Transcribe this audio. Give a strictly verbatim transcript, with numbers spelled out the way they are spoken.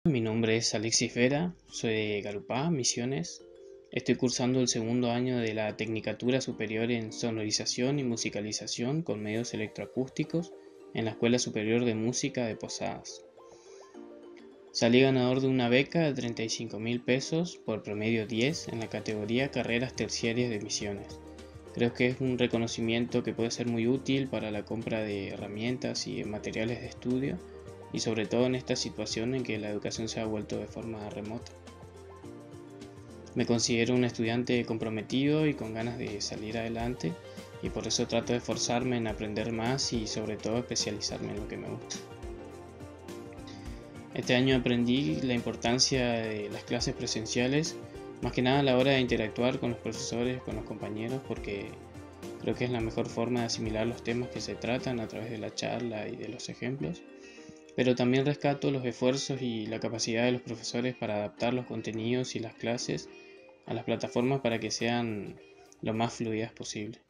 Mi nombre es Alexis Vera, soy de Garupá, Misiones. Estoy cursando el segundo año de la Tecnicatura Superior en Sonorización y Musicalización con medios electroacústicos en la Escuela Superior de Música de Posadas. Salí ganador de una beca de treinta y cinco mil pesos por promedio diez en la categoría Carreras Terciarias de Misiones. Creo que es un reconocimiento que puede ser muy útil para la compra de herramientas y materiales de estudio, y sobre todo en esta situación en que la educación se ha vuelto de forma remota. Me considero un estudiante comprometido y con ganas de salir adelante, y por eso trato de esforzarme en aprender más y sobre todo especializarme en lo que me gusta. Este año aprendí la importancia de las clases presenciales, más que nada a la hora de interactuar con los profesores, con los compañeros, porque creo que es la mejor forma de asimilar los temas que se tratan a través de la charla y de los ejemplos. Pero también rescato los esfuerzos y la capacidad de los profesores para adaptar los contenidos y las clases a las plataformas para que sean lo más fluidas posible.